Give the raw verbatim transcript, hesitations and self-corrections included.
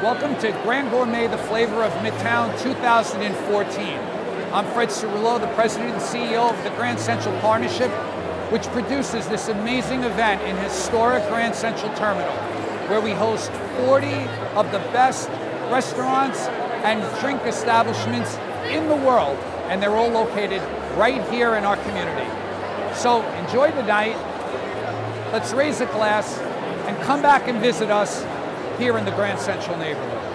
Welcome to Grand Gourmet, the flavor of Midtown two thousand fourteen. I'm Fred Cirillo, the president and C E O of the Grand Central Partnership, which produces this amazing event in historic Grand Central Terminal, where we host forty of the best restaurants and drink establishments in the world, and they're all located right here in our community. So enjoy the night, let's raise a glass, and come back and visit us here in the Grand Central neighborhood.